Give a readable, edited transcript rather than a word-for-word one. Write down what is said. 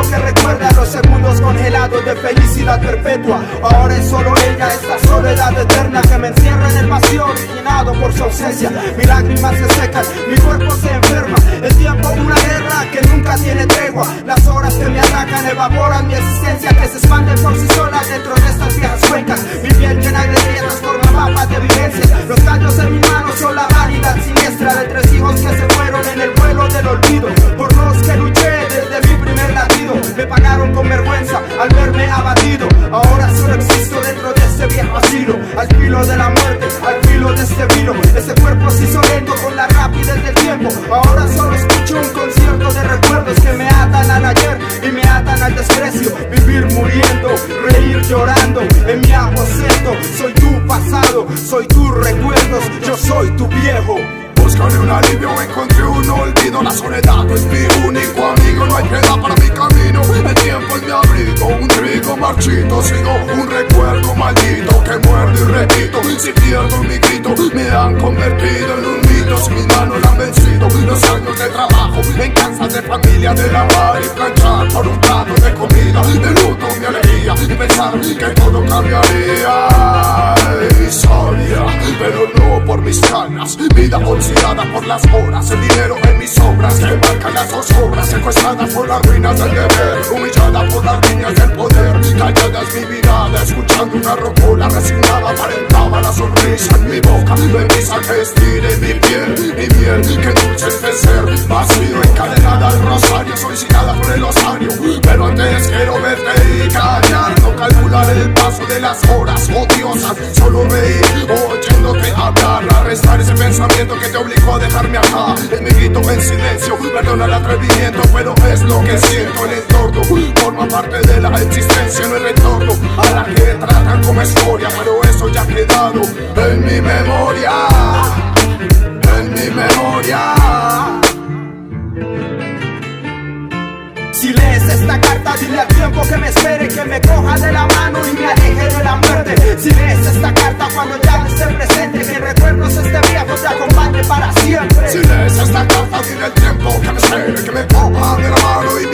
que recuerda los segundos congelados de felicidad perpetua. Ahora es solo ella, esta soledad eterna que me encierra en el vacío originado por su ausencia. Mis lágrimas se secan, mi cuerpo se enferma. El tiempo una guerra que nunca tiene tregua. Las horas que me atacan evaporan mi existencia, que se expanden por sí solas dentro de estas viejas cuencas. Mi piel llena de grietas forma mapas de vivencias. Los callos en mis manos son la vanidad siniestra de 3 hijos que se fueron en el vuelo del olvido. Por los que luché desde mi primer latido, me pagaron con vergüenza al verme abatido. Ahora solo existo dentro de este viejo asilo, al filo de la muerte, al filo de este vilo. Ese cuerpo se hizo lento con la rapidez del tiempo. Ahora solo escucho un concierto de recuerdos que me atan al ayer y me atan al desprecio. Vivir muriendo, reír llorando en mi aposento. Soy tu pasado, soy tus recuerdos, yo soy tu viejo. Buscaré un alivio, encontré un olvido. La soledad es mi único amigo, no hay piedad para mi camino. El tiempo es mi abrigo, un trigo marchito. Sigo un recuerdo maldito que muerde y repito. Si pierdo mi grito, me han convertido en un mito. Si mis manos la han vencido, los años de trabajo en casas de familia, de lavar y planchar por un plato de comida. De luto mi alegría y pensar que todo cambiaría. Y sabía, pero no por mis ganas. Vida oxidada por las horas, el dinero en mis obras que marcan las zozobras, secuestrada por las ruinas del deber, humillada por las líneas del poder. Callada es mi mirada, escuchando una rocola resignada, aparentaba la sonrisa en mi boca. No hay brisa que estire mi piel, mi miel, que dulce este ser vacío, encadenada al rosario, solicitada por el osario. Pero antes quiero verte y callar, no calcular el paso de las horas odiosas, solo reír oyéndote hablar, arrestar ese pensamiento que te obligó a dejarme acá. Es mi grito en silencio, perdona el atrevimiento, pero es lo que siento. El entorno forma parte de la existencia, no hay retorno a la que tratan como escoria, pero eso ya ha quedado en mi memoria, en mi memoria. Si lees esta carta, dile al tiempo que me espere, que me coja de la mano y me aleje de la muerte. Si lees esta carta cuando ya no esté presente, que recuerdos este viejo te acompañe para siempre. Si lees esta carta, dile al tiempo que me espere, que me coja de la mano y